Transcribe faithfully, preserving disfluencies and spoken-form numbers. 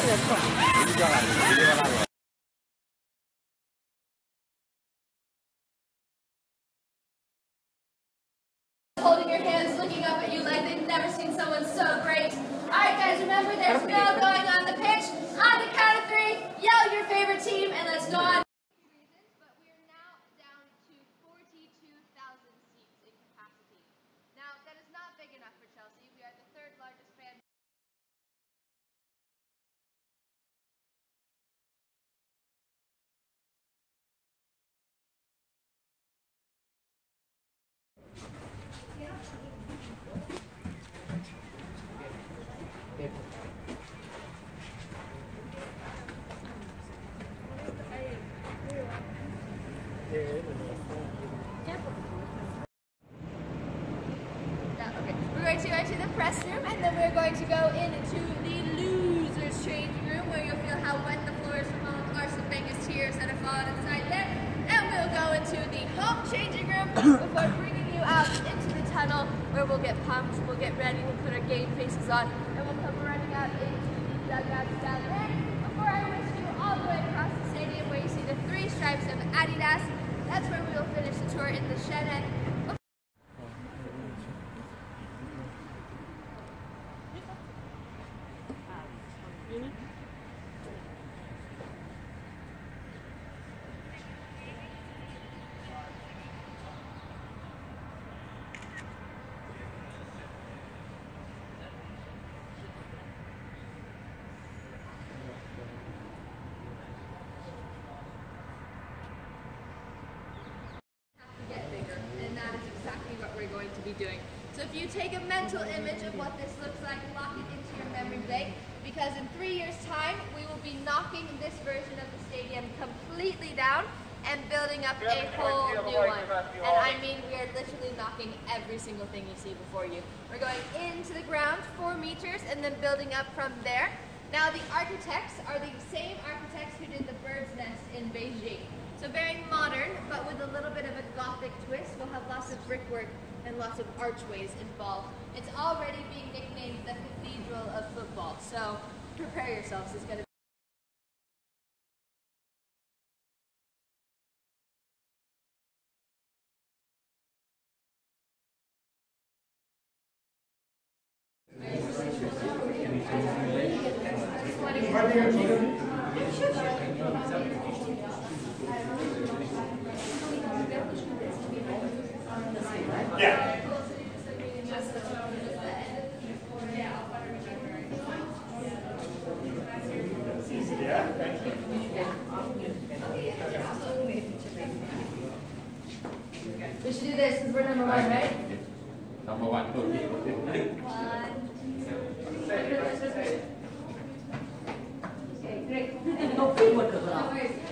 Holding your hands, looking up at you like they've never seen someone so great. Alright guys, remember there's no going on the pitch. On the count of three, yell your favorite team and let's go on. But we are now down to forty-two thousand seats in capacity. Now that is not big enough for Chelsea. We are the third largest fan. We're going to enter the press room and then we're going to go into the losers changing room where you'll feel how wet the floor is from all of Arsene Wenger's tears that are falling inside there. And we'll go into the home changing room before bringing you out into the tunnel where we'll get pumped, we'll get ready, we'll put our game faces on, and we'll come running out into the dugouts down there before I wish you all the way across the stadium where you see the three stripes of Adidas. That's where we will finish the tour in the shed end. Going to be doing. So if you take a mental image of what this looks like, lock it into your memory bank, because in three years time we will be knocking this version of the stadium completely down and building up a whole new one. And I mean we are literally knocking every single thing you see before you. We're going into the ground four meters and then building up from there. Now the architects are the same architects who did the bird's nest in Beijing. So very modern, but with a little bit of a Gothic twist. We'll have lots of brickwork and lots of archways involved. It's already being nicknamed the Cathedral of Football, so prepare yourselves. It's going to Yeah. We should do this because we're number one, right? Number one. One. Okay, great.